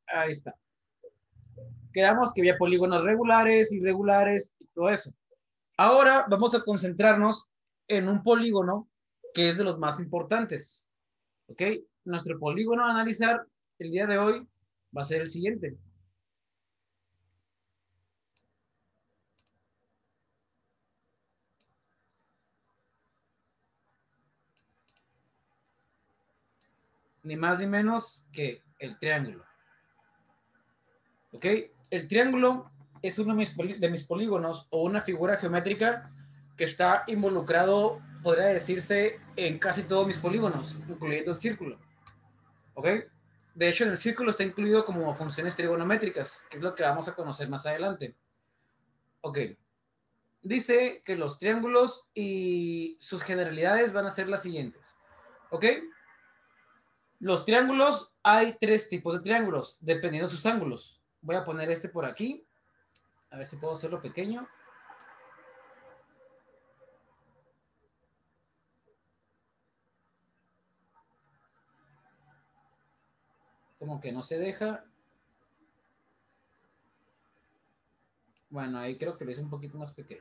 Ahí está. Quedamos que había polígonos regulares, irregulares y todo eso. Ahora vamos a concentrarnos en un polígono que es de los más importantes. ¿Ok? Nuestro polígono a analizar el día de hoy va a ser el siguiente. Ni más ni menos que el triángulo. ¿Ok? El triángulo es uno de mis polígonos o una figura geométrica que está involucrado, podría decirse, en casi todos mis polígonos, incluyendo el círculo. ¿Ok? De hecho, en el círculo está incluido como funciones trigonométricas, que es lo que vamos a conocer más adelante. Ok. Dice que los triángulos y sus generalidades van a ser las siguientes. ¿Ok? Los triángulos, hay tres tipos de triángulos, dependiendo de sus ángulos. Voy a poner este por aquí. A ver si puedo hacerlo pequeño. Como que no se deja. Bueno, ahí creo que lo hice un poquito más pequeño.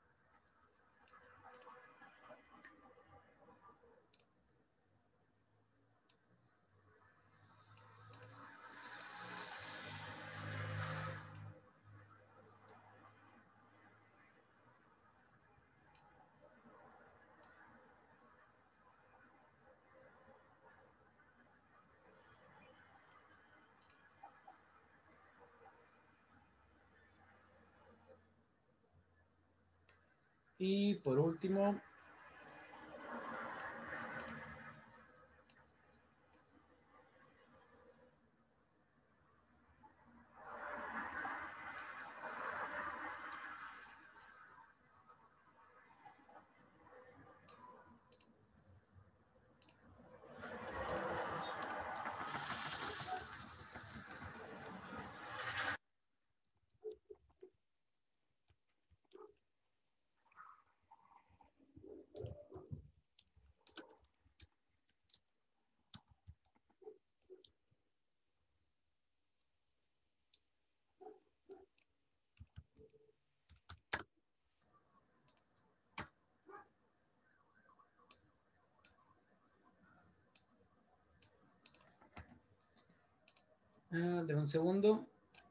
Y por último, de un segundo.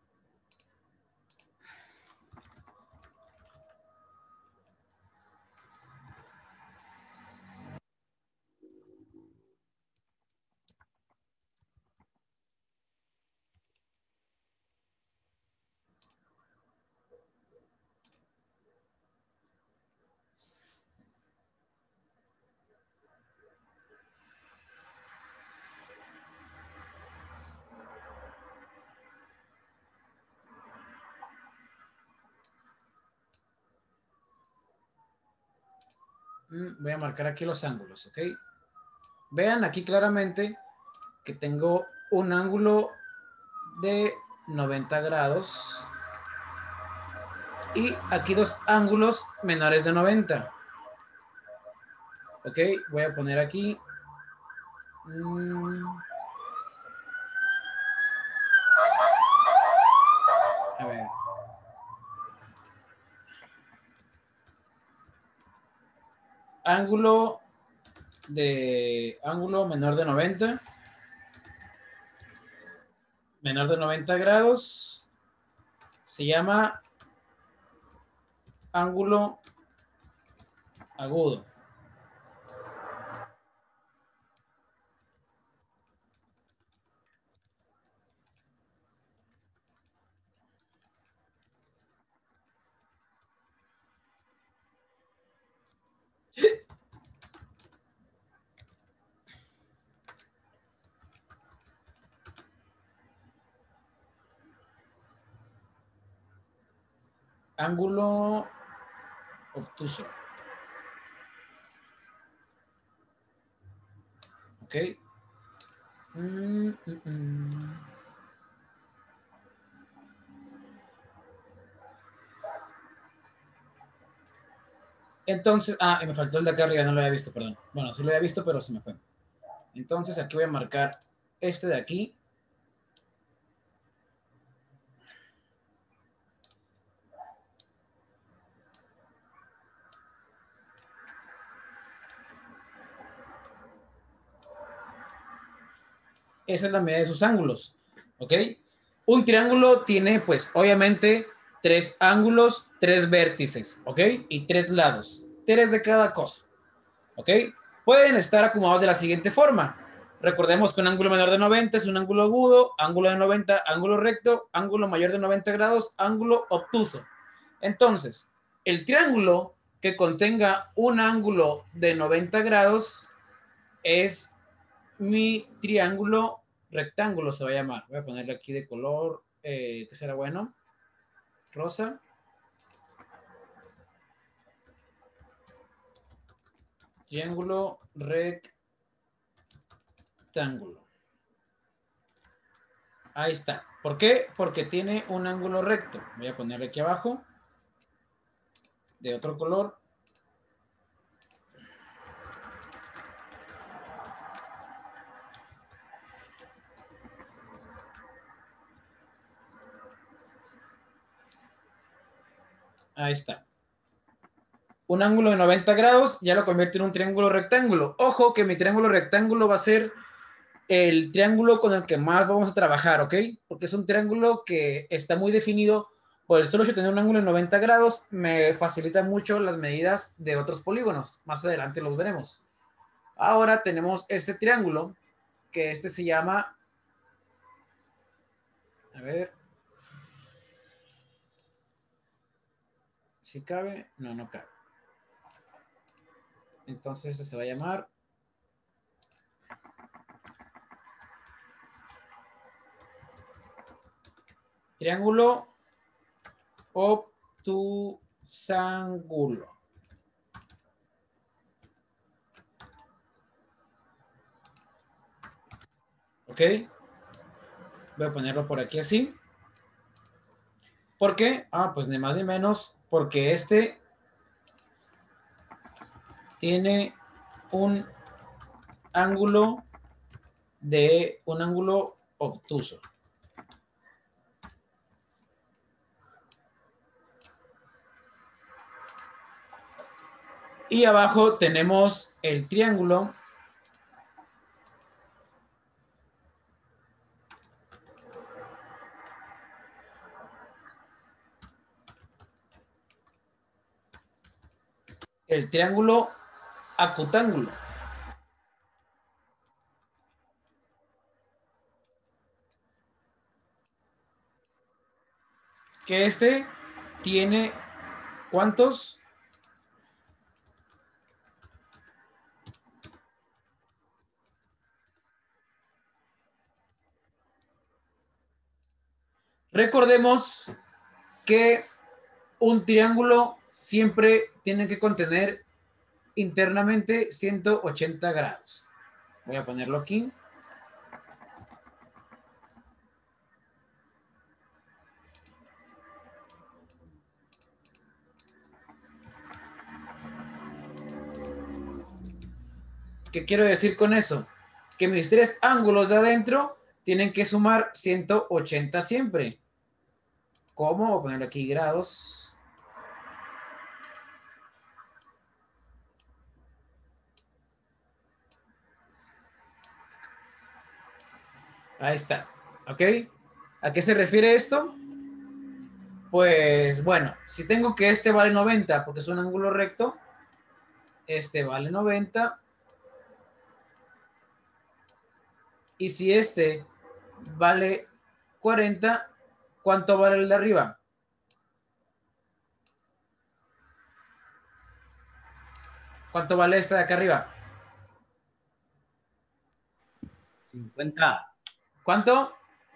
Voy a marcar aquí los ángulos, ¿ok? Vean aquí claramente que tengo un ángulo de 90 grados y aquí dos ángulos menores de 90. Ok, voy a poner aquí. A ver. Ángulo menor de 90. Menor de 90 grados. Se llama ángulo agudo. Ángulo obtuso. Ok. Entonces, me faltó el de acá arriba, no lo había visto, perdón. Bueno, sí lo había visto, pero se me fue. Entonces aquí voy a marcar este de aquí. Esa es la medida de sus ángulos, ¿ok? Un triángulo tiene, pues, obviamente, 3 ángulos, 3 vértices, ¿ok? Y 3 lados, 3 de cada cosa, ¿ok? Pueden estar acomodados de la siguiente forma. Recordemos que un ángulo menor de 90 es un ángulo agudo, ángulo de 90, ángulo recto, ángulo mayor de 90 grados, ángulo obtuso. Entonces, el triángulo que contenga un ángulo de 90 grados es mi triángulo rectángulo, se va a llamar. Voy a ponerle aquí de color, ¿qué será bueno? Rosa. Triángulo rectángulo. Ahí está. ¿Por qué? Porque tiene un ángulo recto. Voy a ponerle aquí abajo, de otro color. Ahí está. Un ángulo de 90 grados ya lo convierte en un triángulo rectángulo. Ojo que mi triángulo rectángulo va a ser el triángulo con el que más vamos a trabajar, ¿ok? Porque es un triángulo que está muy definido. Por el solo hecho de tener un ángulo de 90 grados, me facilita mucho las medidas de otros polígonos. Más adelante los veremos. Ahora tenemos este triángulo, que este se llama, a ver, si cabe, no, no cabe. Entonces este se va a llamar triángulo obtusángulo. ¿Ok? Voy a ponerlo por aquí así. ¿Por qué? Ah, pues ni más ni menos porque este tiene un ángulo obtuso. Y abajo tenemos el triángulo acutángulo. Que este tiene ¿cuántos? Recordemos que un triángulo siempre tiene que contener internamente 180 grados. Voy a ponerlo aquí. ¿Qué quiero decir con eso? Que mis 3 ángulos de adentro tienen que sumar 180 siempre. ¿Cómo? Voy a poner aquí grados. Ahí está. ¿Ok? ¿A qué se refiere esto? Pues bueno, si tengo que este vale 90 porque es un ángulo recto, este vale 90. Y si este vale 40, ¿cuánto vale el de arriba? ¿Cuánto vale este de acá arriba? 50. ¿Cuánto?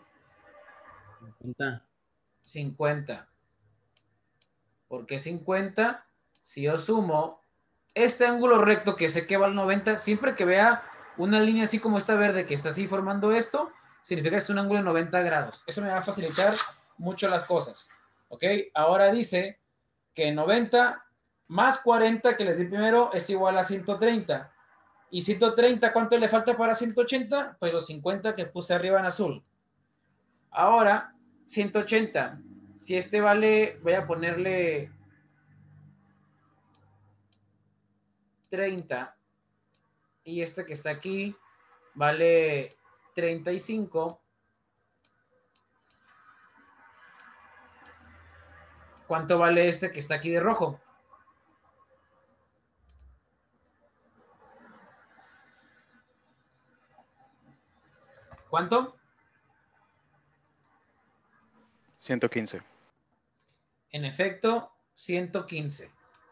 50. 50. ¿Por qué 50? Si yo sumo este ángulo recto que sé que vale 90, siempre que vea una línea así como esta verde que está así formando esto, significa que es un ángulo de 90 grados. Eso me va a facilitar mucho las cosas. ¿Ok? Ahora dice que 90 más 40 que les di primero es igual a 130. Y 130, ¿cuánto le falta para 180? Pues los 50 que puse arriba en azul. Ahora, 180. Si este vale, voy a ponerle 30. Y este que está aquí vale 35. ¿Cuánto vale este que está aquí de rojo? ¿Cuánto? 115. En efecto, 115.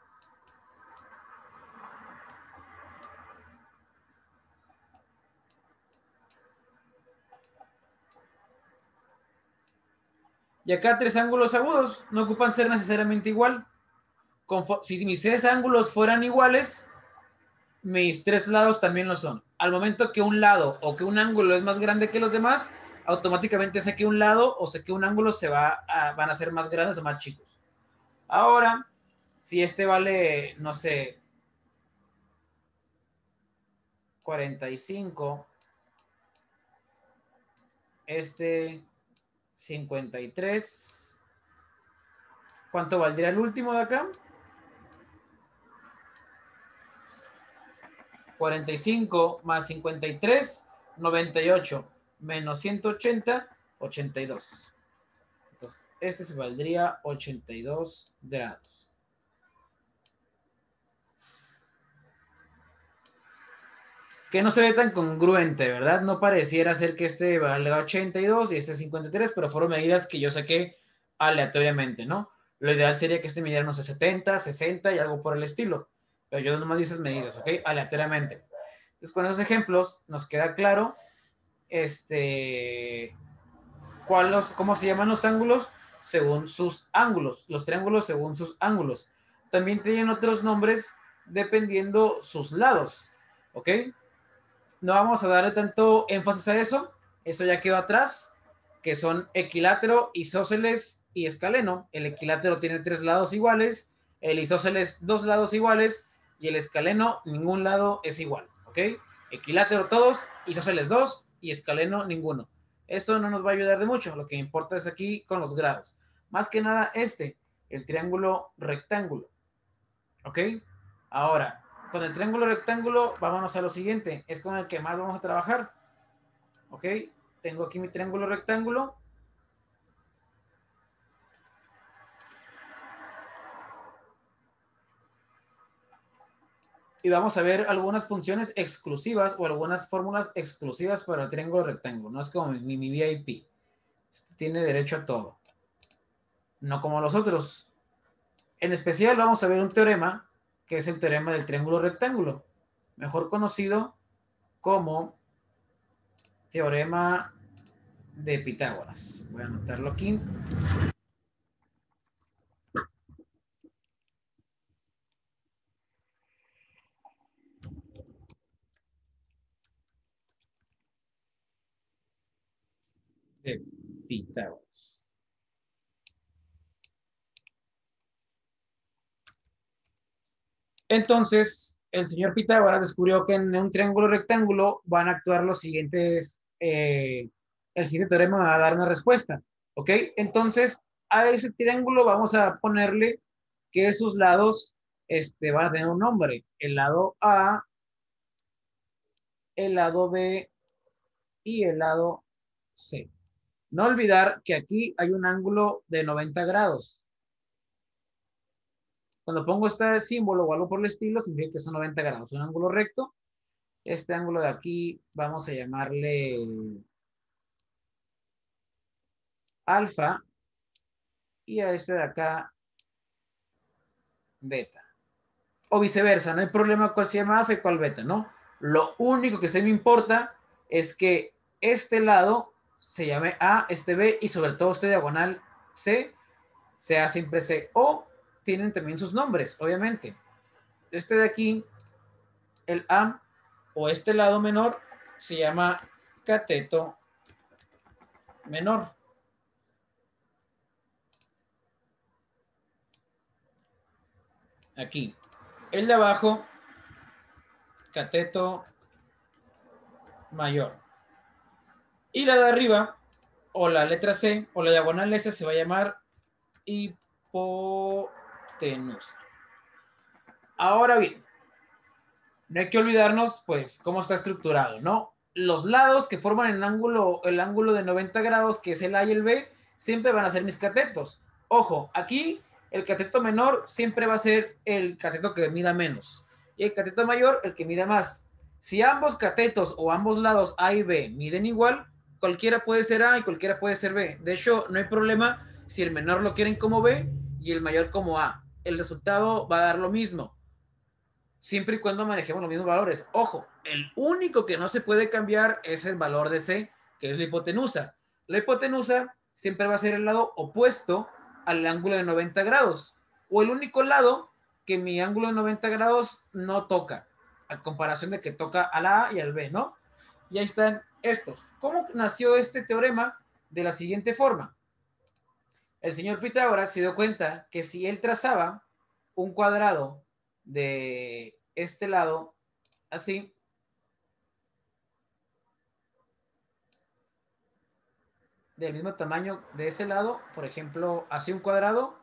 Y acá 3 ángulos agudos no ocupan ser necesariamente igual. Si mis 3 ángulos fueran iguales, mis 3 lados también lo son. Al momento que un lado o que un ángulo es más grande que los demás, automáticamente sé que un lado o sé que un ángulo van a ser más grandes o más chicos. Ahora, si este vale, no sé, 45, este 53, ¿cuánto valdría el último de acá? 45 más 53, 98, menos 180, 82. Entonces, este se valdría 82 grados. Que no se ve tan congruente, ¿verdad? No pareciera ser que este valga 82 y este 53, pero fueron medidas que yo saqué aleatoriamente, ¿no? Lo ideal sería que este midiera, no sé, 70, 60 y algo por el estilo. Pero yo nomás di esas medidas, ¿ok? Aleatoriamente. Entonces, con esos ejemplos nos queda claro cómo se llaman los ángulos según sus ángulos, los triángulos según sus ángulos. También tienen otros nombres dependiendo sus lados, ¿ok? No vamos a darle tanto énfasis a eso ya quedó atrás, que son equilátero, isósceles y escaleno. El equilátero tiene 3 lados iguales, el isósceles 2 lados iguales y el escaleno ningún lado es igual, ¿ok? Equilátero todos, isósceles 2 y escaleno ninguno. Eso no nos va a ayudar de mucho, lo que importa es aquí con los grados. Más que nada el triángulo rectángulo, ¿ok? Ahora, con el triángulo rectángulo, vámonos a lo siguiente, es con el que más vamos a trabajar, ¿ok? Tengo aquí mi triángulo rectángulo. Y vamos a ver algunas funciones exclusivas o algunas fórmulas exclusivas para el triángulo rectángulo. No es como mi VIP. Esto tiene derecho a todo. No como los otros. En especial vamos a ver un teorema, que es el teorema del triángulo rectángulo, mejor conocido como teorema de Pitágoras. Voy a anotarlo aquí. De Pitágoras. Entonces, el señor Pitágoras descubrió que en un triángulo rectángulo van a actuar los siguientes, el siguiente teorema va a dar una respuesta, ¿ok? Entonces, a ese triángulo vamos a ponerle que sus lados van a tener un nombre, el lado A, el lado B y el lado C. No olvidar que aquí hay un ángulo de 90 grados. Cuando pongo este símbolo o algo por el estilo, significa que son 90 grados, un ángulo recto. Este ángulo de aquí vamos a llamarle alfa y a este de acá beta. O viceversa, no hay problema cuál se llama alfa y cuál beta, ¿no? Lo único que se me importa es que este lado se llame A, este B y sobre todo este diagonal C sea siempre C. O tienen también sus nombres, obviamente. Este de aquí, el A o este lado menor se llama cateto menor. Aquí. El de abajo, cateto mayor. Y la de arriba, o la letra C, o la diagonal S, se va a llamar hipotenusa. Ahora bien, no hay que olvidarnos, pues, cómo está estructurado, ¿no? los lados que forman el ángulo de 90 grados, que es el A y el B, siempre van a ser mis catetos. Ojo, aquí el cateto menor siempre va a ser el cateto que mida menos. Y el cateto mayor, el que mida más. Si ambos catetos o ambos lados A y B miden igual, cualquiera puede ser A y cualquiera puede ser B. De hecho, no hay problema si el menor lo quieren como B y el mayor como A. El resultado va a dar lo mismo, siempre y cuando manejemos los mismos valores. Ojo, el único que no se puede cambiar es el valor de C, que es la hipotenusa. La hipotenusa siempre va a ser el lado opuesto al ángulo de 90 grados, o el único lado que mi ángulo de 90 grados no toca, a comparación de que toca al A y al B, ¿no? Y ahí están estos. ¿Cómo nació este teorema? De la siguiente forma. El señor Pitágoras se dio cuenta que si él trazaba un cuadrado de este lado, así, del mismo tamaño de ese lado, por ejemplo, así un cuadrado,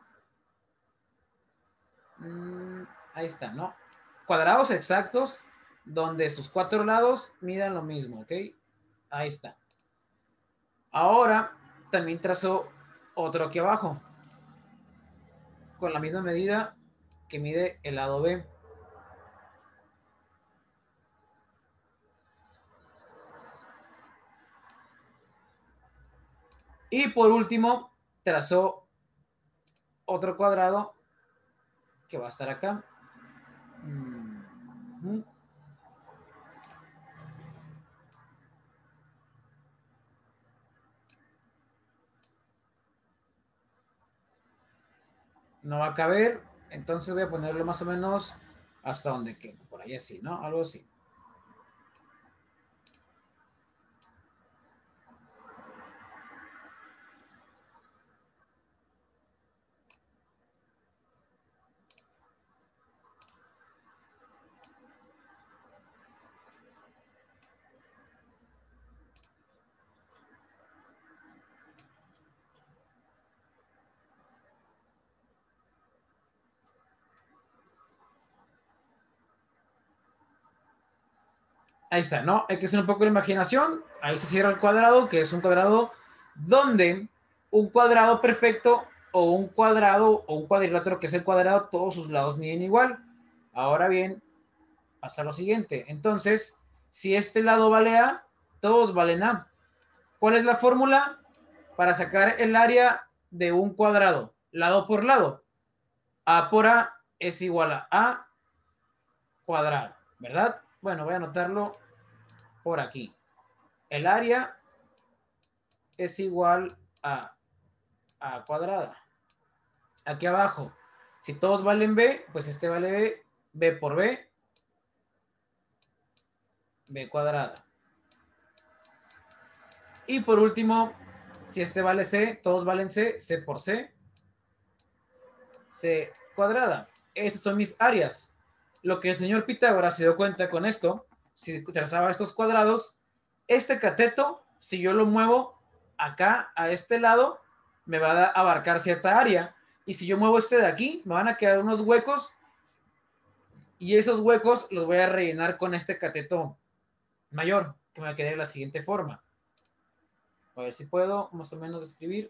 ahí está, ¿no? Cuadrados exactos donde sus cuatro lados midan lo mismo, ¿ok? Ahí está. Ahora también trazó otro aquí abajo, con la misma medida que mide el lado B. Y por último, trazó otro cuadrado que va a estar acá. No va a caber, entonces voy a ponerlo más o menos hasta donde quede, por ahí así, ¿no? Algo así. Ahí está, ¿no? Hay que hacer un poco de imaginación. Ahí se cierra el cuadrado, que es un cuadrado donde un cuadrado perfecto o un cuadrado o un cuadrilátero que es el cuadrado, todos sus lados miden igual. Ahora bien, pasa lo siguiente. Entonces, si este lado vale A, todos valen A. ¿Cuál es la fórmula para sacar el área de un cuadrado? Lado por lado. A por A es igual a A cuadrado, ¿verdad? Bueno, voy a anotarlo por aquí. El área es igual a A cuadrada. Aquí abajo, si todos valen B, pues este vale B, B por B, B cuadrada. Y por último, si este vale C, todos valen C, C por C, C cuadrada. Esas son mis áreas. Lo que el señor Pitágoras se dio cuenta con esto, si trazaba estos cuadrados, este cateto, si yo lo muevo acá a este lado, me va a abarcar cierta área. Y si yo muevo este de aquí, me van a quedar unos huecos y esos huecos los voy a rellenar con este cateto mayor, que me va a quedar de la siguiente forma. A ver si puedo más o menos escribir.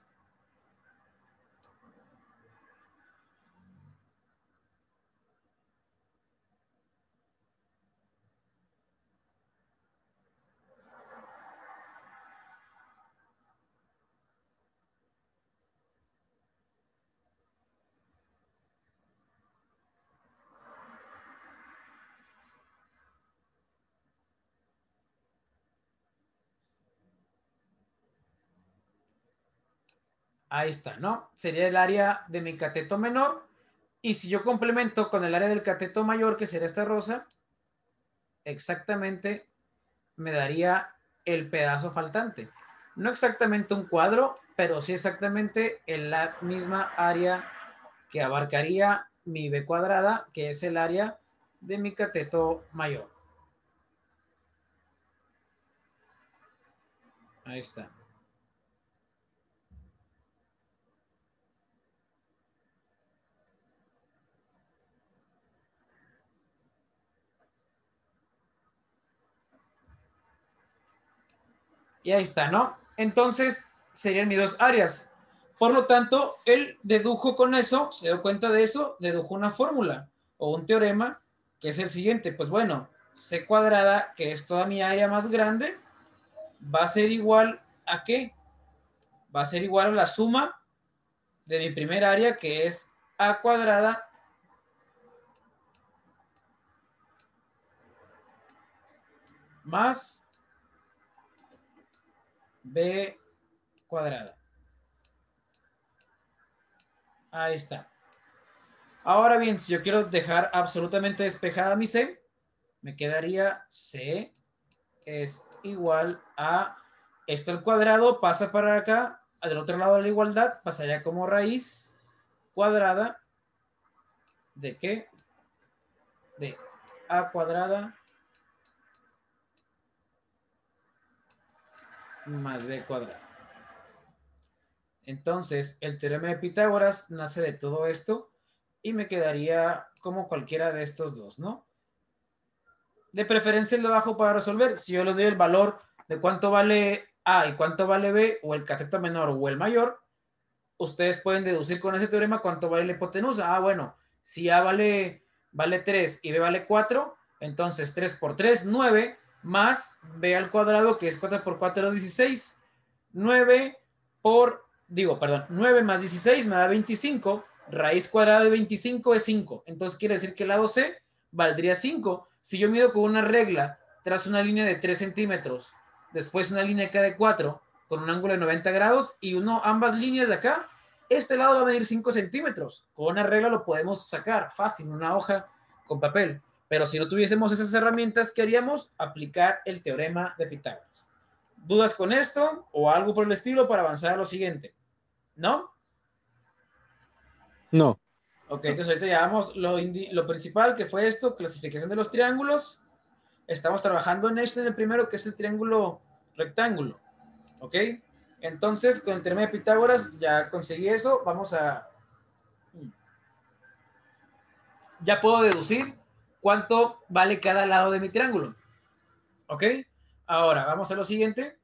Ahí está, ¿no? Sería el área de mi cateto menor. Y si yo complemento con el área del cateto mayor, que sería esta rosa, exactamente me daría el pedazo faltante. No exactamente un cuadro, pero sí exactamente en la misma área que abarcaría mi B cuadrada, que es el área de mi cateto mayor. Ahí está. Y ahí está, ¿no? Entonces, serían mis dos áreas. Por lo tanto, él dedujo con eso, se dio cuenta de eso, dedujo una fórmula o un teorema que es el siguiente. Pues bueno, C cuadrada, que es toda mi área más grande, va a ser igual a ¿qué? Va a ser igual a la suma de mi primer área, que es A cuadrada más B cuadrada. Ahí está. Ahora bien, si yo quiero dejar absolutamente despejada mi C, me quedaría C es igual a esto al cuadrado, pasa para acá, del otro lado de la igualdad, pasaría como raíz cuadrada de ¿qué? De A cuadrada más B cuadrada. Entonces, el teorema de Pitágoras nace de todo esto y me quedaría como cualquiera de estos dos, ¿no? De preferencia el de abajo para resolver. Si yo les doy el valor de cuánto vale A y cuánto vale B, o el cateto menor o el mayor, ustedes pueden deducir con ese teorema cuánto vale la hipotenusa. Ah, bueno, si A vale 3 y B vale 4, entonces 3 por 3, 9, más B al cuadrado, que es 4 por 4, 16. 9 más 16 me da 25. Raíz cuadrada de 25 es 5. Entonces quiere decir que el lado C valdría 5. Si yo mido con una regla, tras una línea de 3 centímetros, después una línea acá de 4, con un ángulo de 90 grados, y ambas líneas de acá, este lado va a medir 5 centímetros. Con una regla lo podemos sacar fácil, una hoja con papel. Pero si no tuviésemos esas herramientas, ¿qué haríamos? Aplicar el teorema de Pitágoras. ¿Dudas con esto o algo por el estilo para avanzar a lo siguiente? ¿No? No. Ok, entonces ahorita llevamos lo principal, que fue esto, clasificación de los triángulos. Estamos trabajando en este, en el primero, que es el triángulo rectángulo. ¿Ok? Entonces, con el teorema de Pitágoras ya conseguí eso. Ya puedo deducir cuánto vale cada lado de mi triángulo. ¿Ok? Ahora, vamos a lo siguiente.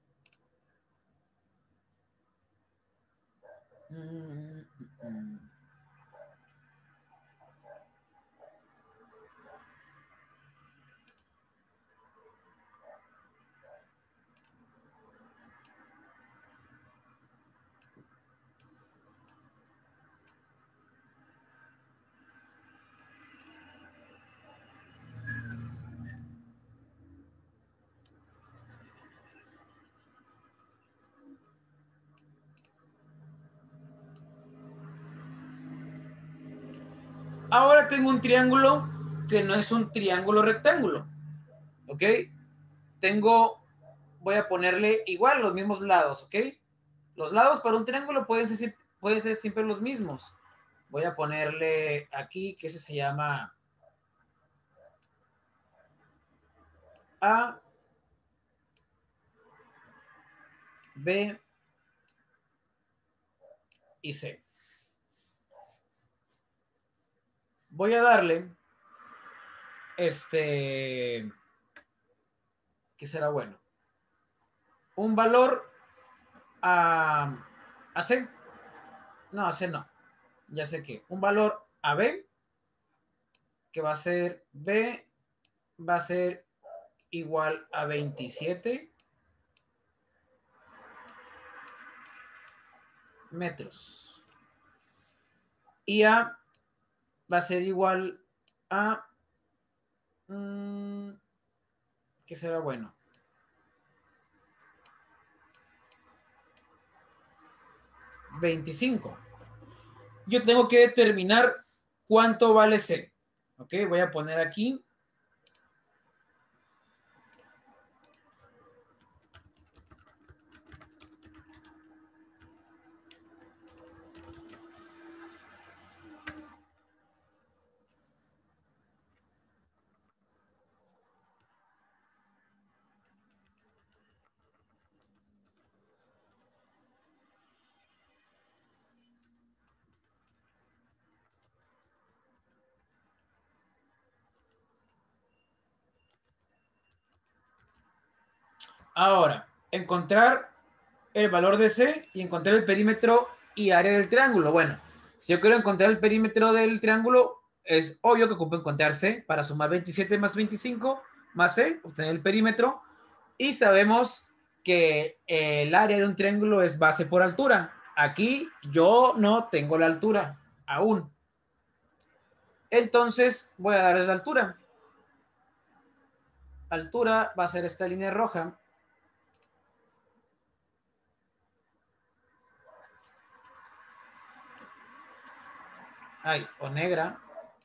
Ahora tengo un triángulo que no es un triángulo rectángulo. ¿Ok? Voy a ponerle igual los mismos lados. ¿Ok? Los lados para un triángulo pueden ser siempre los mismos. Voy a ponerle aquí, que ese se llama A, B y C. Voy a darle ¿qué será bueno? Un valor a C. No, a C no. Ya sé que. Un valor a B, que va a ser B, va a ser igual a 27 metros. Y A va a ser igual a... ¿qué será bueno? $25. Yo tengo que determinar cuánto vale C. Ok, voy a poner aquí. Ahora, encontrar el valor de C y encontrar el perímetro y área del triángulo. Bueno, si yo quiero encontrar el perímetro del triángulo, es obvio que ocupo encontrar C para sumar 27 más 25 más C, obtener el perímetro. Y sabemos que el área de un triángulo es base por altura. Aquí yo no tengo la altura aún. Entonces voy a darles la altura. Altura va a ser esta línea roja. Ay, o negra.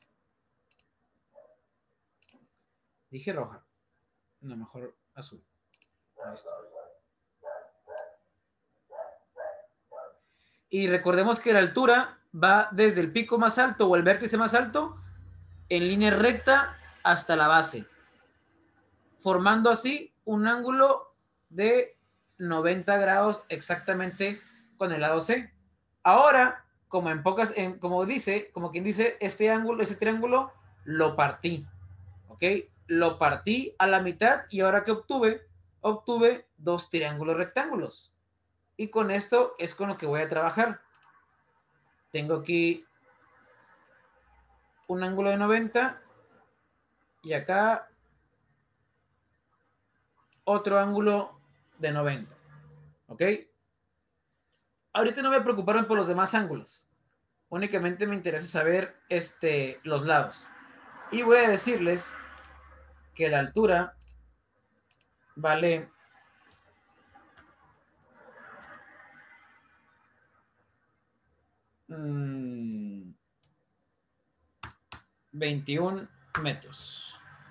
Dije roja. No, mejor azul. Ahí está. Y recordemos que la altura va desde el pico más alto o el vértice más alto en línea recta hasta la base, formando así un ángulo de 90 grados exactamente con el lado C. Ahora, como quien dice, este ángulo, ese triángulo, lo partí, ¿ok? Lo partí a la mitad y ahora ¿qué obtuve? Obtuve dos triángulos rectángulos. Y con esto es con lo que voy a trabajar. Tengo aquí un ángulo de 90 y acá otro ángulo de 90. ¿Ok? Ahorita no me preocuparon por los demás ángulos. Únicamente me interesa saber los lados. Y voy a decirles que la altura vale 21 metros.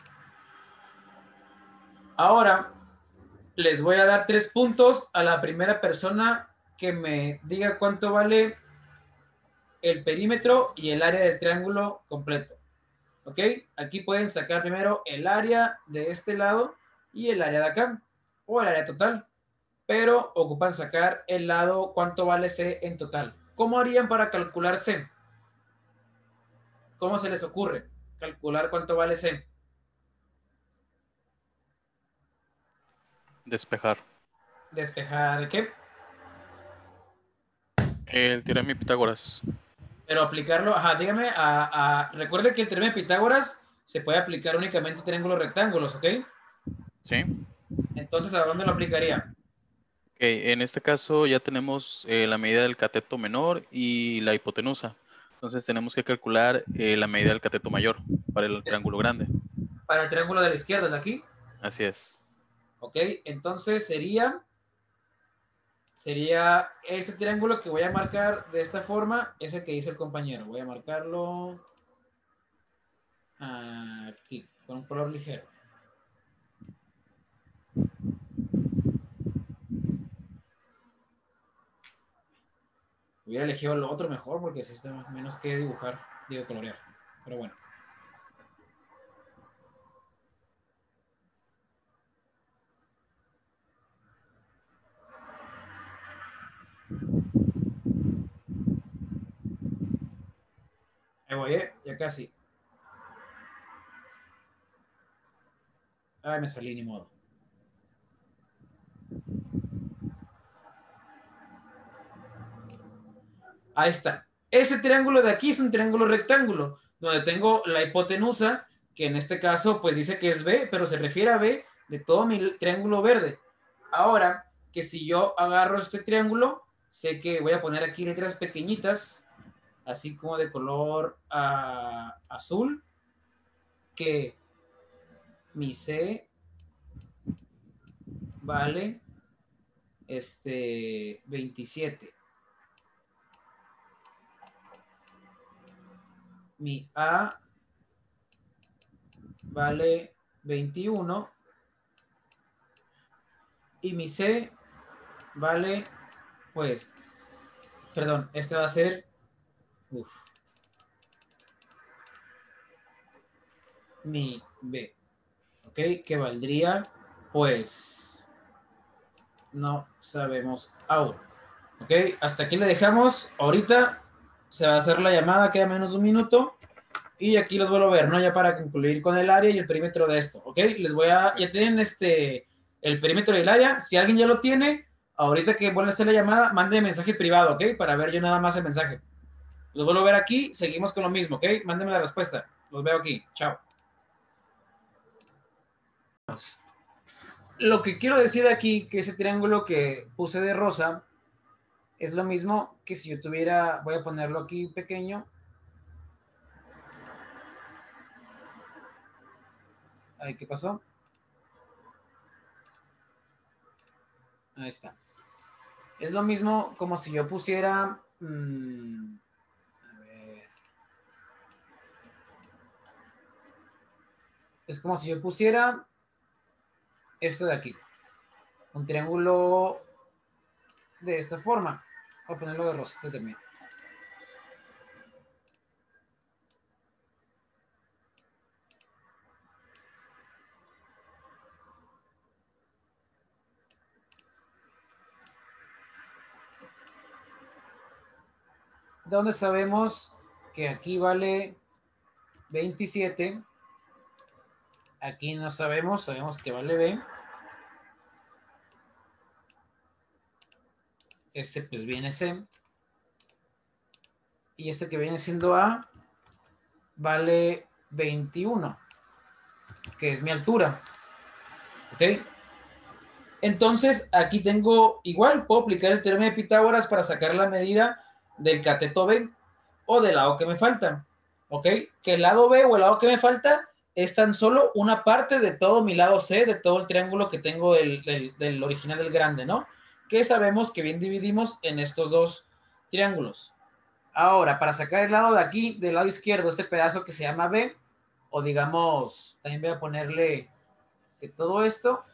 Ahora les voy a dar 3 puntos a la primera persona que me diga cuánto vale el perímetro y el área del triángulo completo. ¿Ok? Aquí pueden sacar primero el área de este lado y el área de acá, o el área total, pero ocupan sacar el lado cuánto vale C en total. ¿Cómo harían para calcular C? ¿Cómo se les ocurre calcular cuánto vale C? Despejar. ¿Despejar qué? El teorema de Pitágoras. Pero aplicarlo, ajá, dígame, recuerde que el teorema de Pitágoras se puede aplicar únicamente a triángulos rectángulos, ¿ok? Sí. Entonces, ¿a dónde lo aplicaría? Ok, en este caso ya tenemos la medida del cateto menor y la hipotenusa. Entonces tenemos que calcular la medida del cateto mayor para el triángulo grande. Para el triángulo de la izquierda, de aquí. Así es. Ok, entonces sería ese triángulo que voy a marcar de esta forma, ese que dice el compañero. Voy a marcarlo aquí, con un color ligero. Hubiera elegido lo otro mejor porque así está menos que dibujar, digo colorear. Pero bueno. Ahí voy, ya casi. Ay, me salí, ni modo. Ahí está. Ese triángulo de aquí es un triángulo rectángulo, donde tengo la hipotenusa, que en este caso pues dice que es B, pero se refiere a B de todo mi triángulo verde. Ahora, que si yo agarro este triángulo, sé que voy a poner aquí letras pequeñitas, así como de color azul, que mi C vale 27. Mi A vale 21 y mi C vale, pues, perdón, este va a ser, mi B, ¿ok? Que valdría, pues, no sabemos aún, ¿ok? Hasta aquí le dejamos. Ahorita se va a hacer la llamada, queda menos de un minuto. Y aquí los vuelvo a ver, ¿no? Ya para concluir con el área y el perímetro de esto, ¿ok? Les voy a, ya tienen el perímetro del área. Si alguien ya lo tiene, ahorita que vuelva a hacer la llamada, mande mensaje privado, ¿ok? Para ver yo nada más el mensaje. Los vuelvo a ver aquí, seguimos con lo mismo, ¿ok? Mándenme la respuesta. Los veo aquí. Chao. Lo que quiero decir aquí, que ese triángulo que puse de rosa, es lo mismo que si yo tuviera, voy a ponerlo aquí pequeño. Ahí, ¿qué pasó? Ahí está. Es lo mismo como si yo pusiera... a ver. Es como si yo pusiera esto de aquí. Un triángulo de esta forma. Voy a ponerlo de rosita también. Donde sabemos que aquí vale 27. Aquí no sabemos, sabemos que vale B. Este pues viene C. Y este que viene siendo A vale 21, que es mi altura. ¿Ok? Entonces, aquí tengo igual, puedo aplicar el teorema de Pitágoras para sacar la medida del cateto B o del lado que me falta. ¿Ok? Que el lado B o el lado que me falta es tan solo una parte de todo mi lado C, de todo el triángulo que tengo del original del grande, ¿no? Que sabemos que bien dividimos en estos dos triángulos. Ahora, para sacar el lado de aquí, del lado izquierdo, este pedazo que se llama B, o digamos, también voy a ponerle que todo esto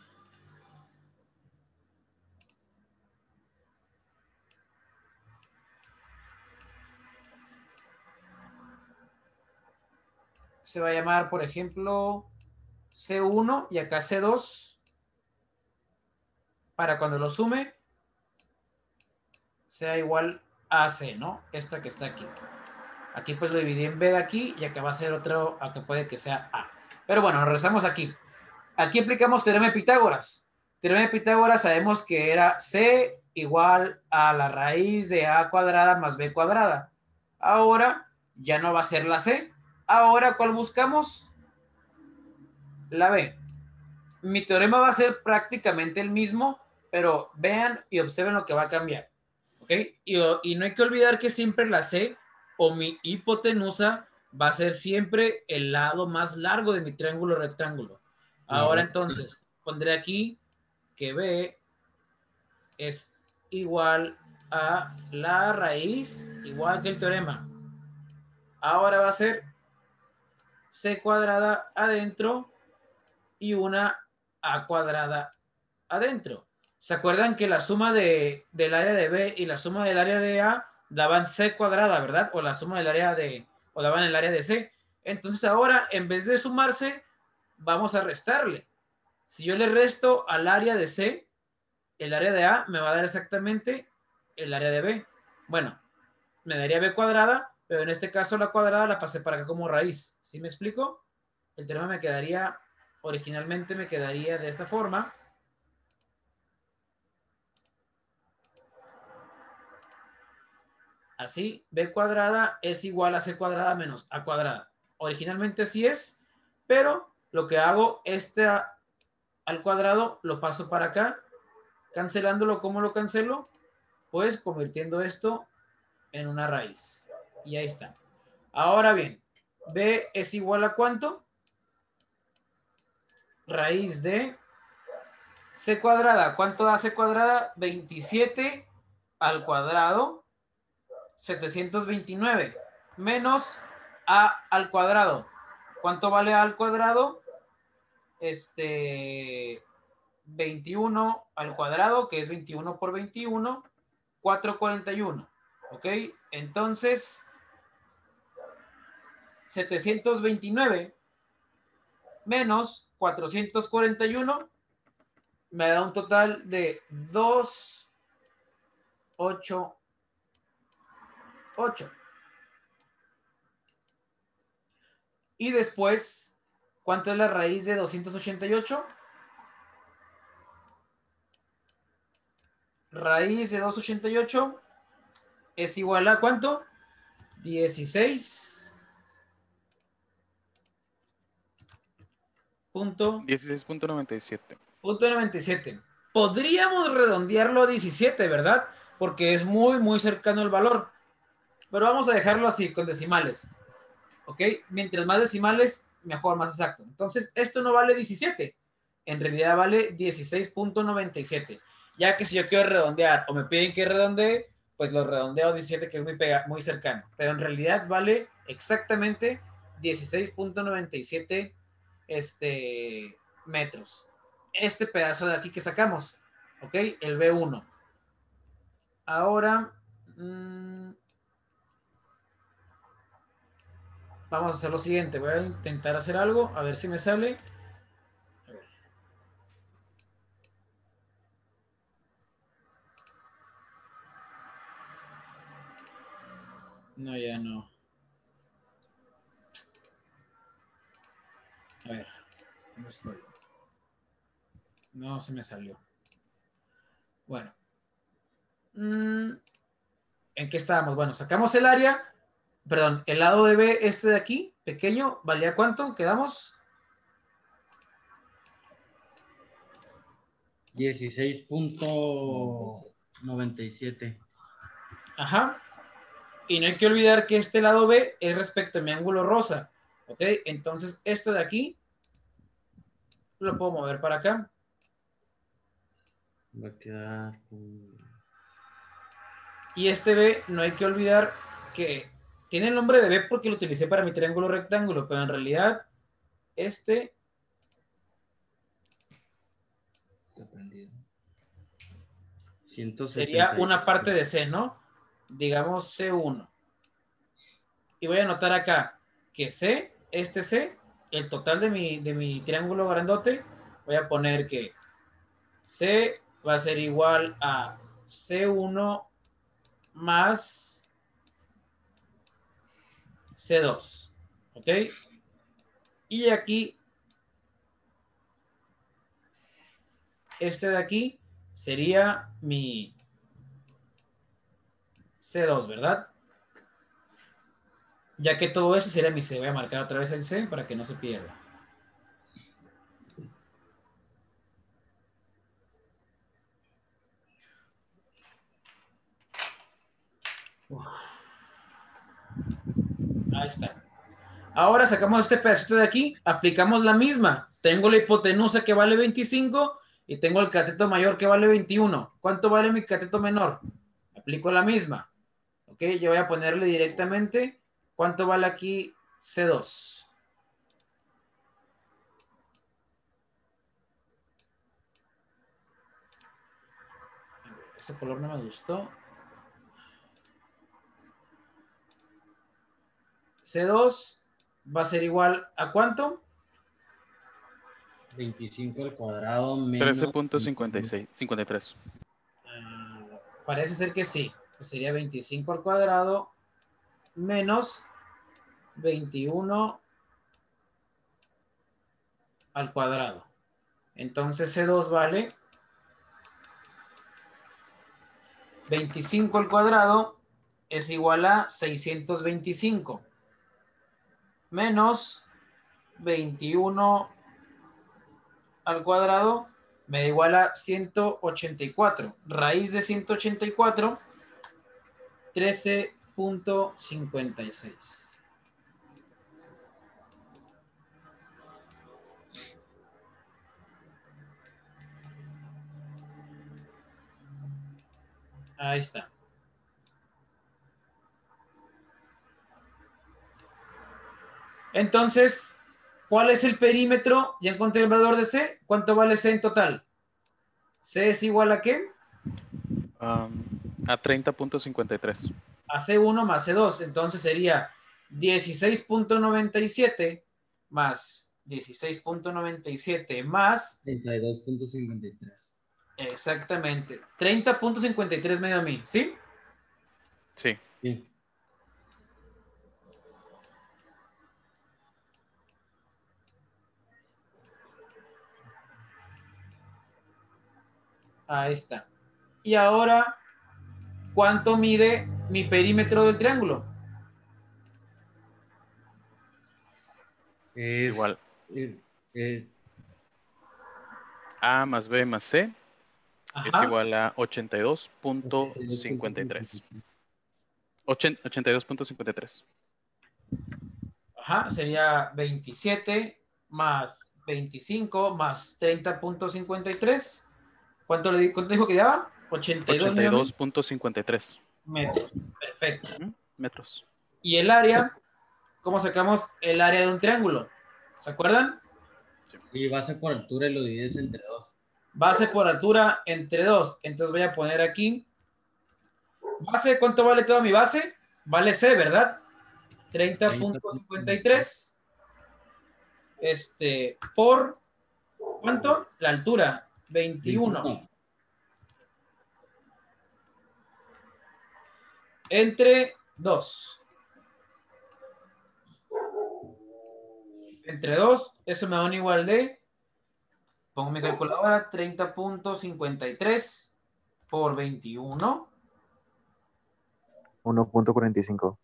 se va a llamar, por ejemplo, C1 y acá C2, para cuando lo sume, sea igual a C, ¿no? Esta que está aquí. Aquí pues lo dividí en B de aquí y acá va a ser otro, acá puede que sea A. Pero bueno, regresamos aquí. Aquí aplicamos teorema de Pitágoras. Teorema de Pitágoras sabemos que era C igual a la raíz de A cuadrada más B cuadrada. Ahora ya no va a ser la C. Ahora, ¿cuál buscamos? La B. Mi teorema va a ser prácticamente el mismo, pero vean y observen lo que va a cambiar. ¿Ok? Y no hay que olvidar que siempre la C o mi hipotenusa va a ser siempre el lado más largo de mi triángulo rectángulo. Ahora entonces, pondré aquí que B es igual a la raíz, igual que el teorema. Ahora va a ser C cuadrada adentro y una A cuadrada adentro. ¿Se acuerdan que la suma del área de B y la suma del área de A daban C cuadrada, ¿verdad? O la suma del área de, o daban el área de C. Entonces ahora, en vez de sumarse, vamos a restarle. Si yo le resto al área de C, el área de A me va a dar exactamente el área de B. Bueno, me daría B cuadrada, pero en este caso la cuadrada la pasé para acá como raíz. ¿Sí me explico? El teorema me quedaría, originalmente me quedaría de esta forma. Así, B cuadrada es igual a C cuadrada menos A cuadrada. Originalmente así es, pero lo que hago, al cuadrado lo paso para acá, cancelándolo. ¿Cómo lo cancelo? Pues convirtiendo esto en una raíz. Y ahí está. Ahora bien, B es igual a ¿cuánto? Raíz de C cuadrada. ¿Cuánto da C cuadrada? 27 al cuadrado, 729, menos A al cuadrado. ¿Cuánto vale A al cuadrado? 21 al cuadrado, que es 21 por 21, 441. ¿Ok? Entonces, 729 menos 441 me da un total de 288. Y después, ¿cuánto es la raíz de 288? raíz de 288 es igual a ¿cuánto? 16. 16.97. 97. Podríamos redondearlo a 17, ¿verdad? Porque es muy, muy cercano el valor. Pero vamos a dejarlo así, con decimales. ¿Ok? Mientras más decimales, mejor, más exacto. Entonces, esto no vale 17. En realidad vale 16.97. Ya que si yo quiero redondear o me piden que redondee, pues lo redondeo a 17, que es muy cercano. Pero en realidad vale exactamente 16.97 metros. Este pedazo de aquí que sacamos, ¿ok? El B1. Ahora, vamos a hacer lo siguiente. Voy a intentar hacer algo, a ver si me sale. A ver. No, ya no. A ver, ¿dónde estoy? No, se me salió. Bueno. ¿En qué estábamos? Bueno, sacamos el área. Perdón, el lado de B, este de aquí, pequeño, ¿valía cuánto? ¿Quedamos? 16.97. Ajá. Y no hay que olvidar que este lado B es respecto a mi ángulo rosa. ¿Ok? Entonces, esto de aquí lo puedo mover para acá. Va a quedar. Y este B, no hay que olvidar que tiene el nombre de B porque lo utilicé para mi triángulo rectángulo, pero en realidad este Está prendido. sería 170. una parte de C, ¿no? Digamos C1. Y voy a anotar acá que C, este C, el total de mi triángulo grandote, voy a poner que C va a ser igual a C1 más C2. ¿Ok? Y aquí, este de aquí sería mi C2, ¿verdad? Ya que todo eso sería mi C. Voy a marcar otra vez el C para que no se pierda. Uf. Ahí está. Ahora sacamos este pedacito de aquí, aplicamos la misma. Tengo la hipotenusa que vale 25 y tengo el cateto mayor que vale 21. ¿Cuánto vale mi cateto menor? Aplico la misma. Ok, yo voy a ponerle directamente cuánto vale aquí C2. Ese color no me gustó. C2 va a ser igual a ¿cuánto? 25 al cuadrado menos 13.53. Parece ser que sí. Pues sería 25 al cuadrado menos 21 al cuadrado. Entonces C2 vale 25 al cuadrado es igual a 625 menos 21 al cuadrado me da igual a 184. Raíz de 184, 13.56. Ahí está. Entonces, ¿cuál es el perímetro? Ya encontré el valor de C. ¿Cuánto vale C en total? C es igual a ¿qué? A 30.53. A C1 más C2. Entonces sería 16.97 más 16.97 más 32.53. exactamente 30.53 medio a mí, ¿sí? Sí. Sí. Ahí está. Y ahora, ¿cuánto mide mi perímetro del triángulo? Es igual. es- A más B más C es Ajá. igual a 82.53. 82.53. Ajá, sería 27 más 25 más 30.53. ¿Cuánto dijo que daba? 82 nuevamente. 82.53 Metros. Perfecto. metros. Y el área, ¿cómo sacamos el área de un triángulo? ¿Se acuerdan? Y base por altura y lo divides entre 2. Base por altura entre 2. Entonces voy a poner aquí. Base, ¿cuánto vale toda mi base? Vale C, ¿verdad? 30.53. Por, ¿cuánto? La altura, 21. Entre 2. Entre 2, eso me da un igual de, pongo mi calculadora, 30.53 por 21. 1.45.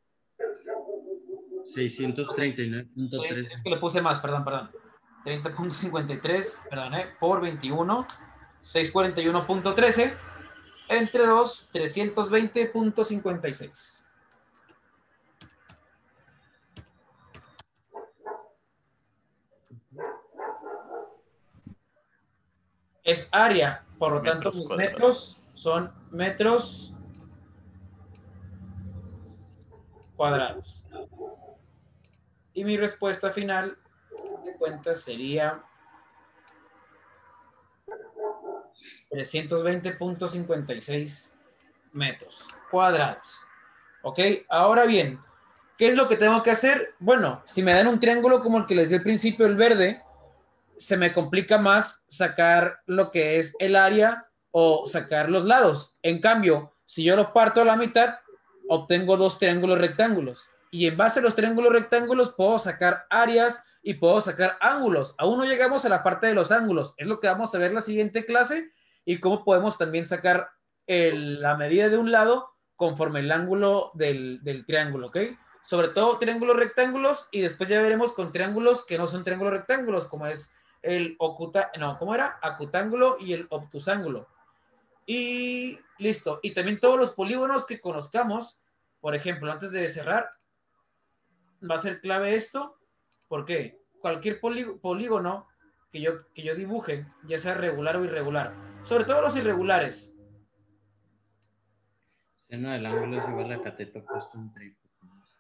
639.13. Es que le puse más, perdón. 30.53, perdón, por 21. 641.13. Entre 2, 320.56. Es área, por lo tanto, mis metros son metros cuadrados. Y mi respuesta final de cuentas sería 320.56 metros cuadrados. ¿Ok? Ahora bien, ¿qué es lo que tengo que hacer? Bueno, si me dan un triángulo como el que les di al principio, el verde, se me complica más sacar lo que es el área o sacar los lados. En cambio, si yo lo parto a la mitad, obtengo dos triángulos rectángulos. Y en base a los triángulos rectángulos puedo sacar áreas y puedo sacar ángulos. Aún no llegamos a la parte de los ángulos. Es lo que vamos a ver en la siguiente clase y cómo podemos también sacar la medida de un lado conforme el ángulo del triángulo, ¿ok? Sobre todo triángulos rectángulos y después ya veremos con triángulos que no son triángulos rectángulos, como es el acutángulo y el obtusángulo. Y listo. Y también todos los polígonos que conozcamos, por ejemplo, antes de cerrar, va a ser clave esto, porque cualquier polígono que yo dibuje, ya sea regular o irregular, sobre todo los irregulares. Seno del ángulo es igual a cateto opuesto entre hipotenusa.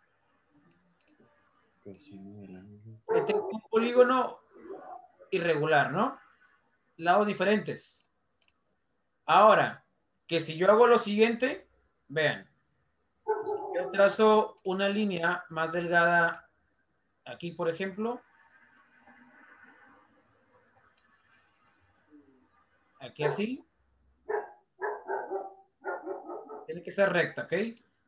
Coseno del ángulo. Tengo un polígono irregular, ¿no? Lados diferentes. Ahora, que si yo hago lo siguiente, vean, yo trazo una línea más delgada aquí, por ejemplo. Aquí así. Tiene que ser recta, ¿ok?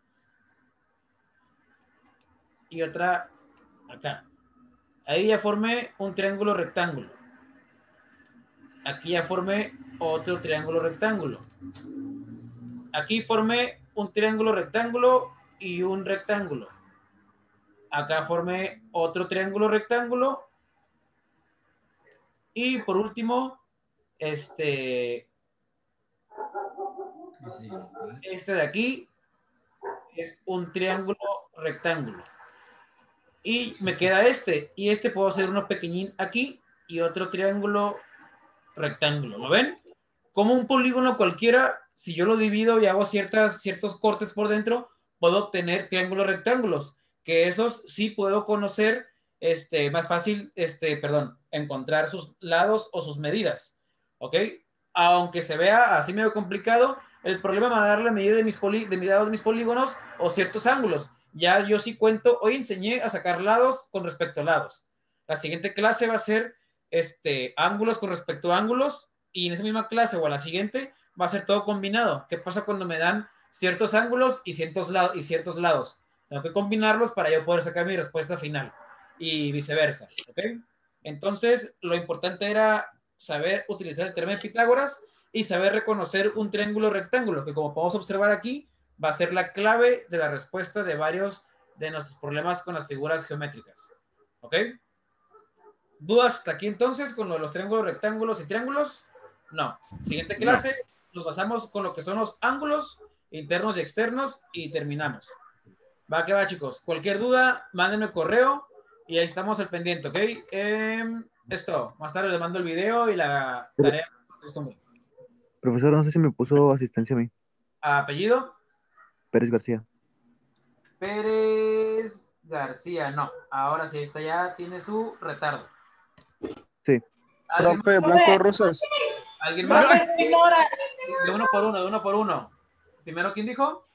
Y otra acá. Ahí ya formé un triángulo rectángulo. Aquí ya formé otro triángulo rectángulo. Aquí formé un triángulo rectángulo y un rectángulo. Acá formé otro triángulo rectángulo. Y por último, este de aquí es un triángulo rectángulo. Y me queda este. Y este puedo hacer uno pequeñín aquí y otro triángulo rectángulo. ¿Lo ven? Como un polígono cualquiera, si yo lo divido y hago ciertos cortes por dentro, puedo obtener triángulos rectángulos, que esos sí puedo conocer más fácil, encontrar sus lados o sus medidas. ¿Ok? Aunque se vea así medio complicado, el problema va a dar la medida de mis lados de mis polígonos o ciertos ángulos. Ya yo sí cuento, hoy enseñé a sacar lados con respecto a lados. La siguiente clase va a ser ángulos con respecto a ángulos y en esa misma clase o a la siguiente va a ser todo combinado. ¿Qué pasa cuando me dan ciertos ángulos y ciertos lados? Tengo que combinarlos para yo poder sacar mi respuesta final y viceversa. ¿Ok? Entonces, lo importante era saber utilizar el teorema de Pitágoras y saber reconocer un triángulo rectángulo, que como podemos observar aquí, va a ser la clave de la respuesta de varios de nuestros problemas con las figuras geométricas. ¿Ok? ¿Dudas hasta aquí entonces con lo de los triángulos, rectángulos y triángulos? No. Siguiente clase, nos basamos con lo que son los ángulos internos y externos y terminamos. Va que va, chicos. Cualquier duda, mándenme correo y ahí estamos al pendiente, ¿ok? Esto, más tarde les mando el video y la tarea. Profesor, no sé si me puso asistencia a mí. ¿Apellido? Pérez García. Pérez García, no. Ahora sí, esta ya tiene su retardo. Sí. Profe, Blanco Rosas. ¿Alguien más? Profe, señora. De uno por uno. Primero, ¿quién dijo?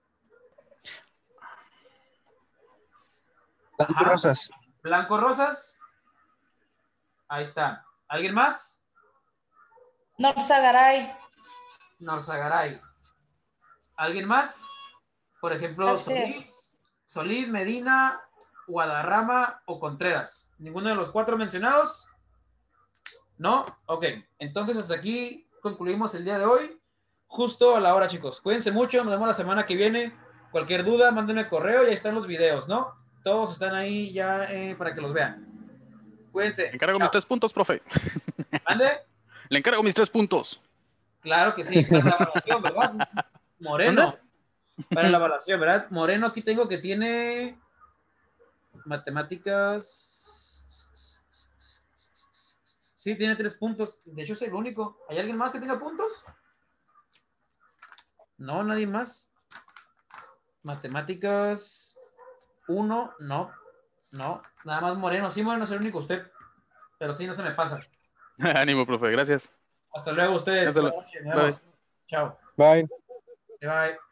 Blanco Ajá. Rosas. Blanco Rosas. Ahí está. ¿Alguien más? Norzagaray. Norzagaray. ¿Alguien más? Por ejemplo, Así es. Solís, Medina, Guadarrama o Contreras. ¿Ninguno de los 4 mencionados? ¿No? Ok. Entonces hasta aquí concluimos el día de hoy. Justo a la hora, chicos. Cuídense mucho. Nos vemos la semana que viene. Cualquier duda, mándenme correo y ahí están los videos, ¿no? Todos están ahí ya para que los vean. Cuídense. Le encargo Chao. mis 3 puntos, profe. ¿Mande? Le encargo mis 3 puntos. Claro que sí. Para la evaluación, ¿verdad? Moreno. Para la evaluación, ¿verdad? Moreno aquí tengo que tiene matemáticas. Sí, tiene 3 puntos. De hecho, es el único. ¿Hay alguien más que tenga puntos? No, nadie más. Matemáticas 1, no. No, nada más Moreno. Sí, Moreno es el único usted. Pero sí, no se me pasa. Ánimo, profe. Gracias. Hasta luego ustedes. Hasta Buenas luego. noches. Nos vemos. Chao. Bye. Bye.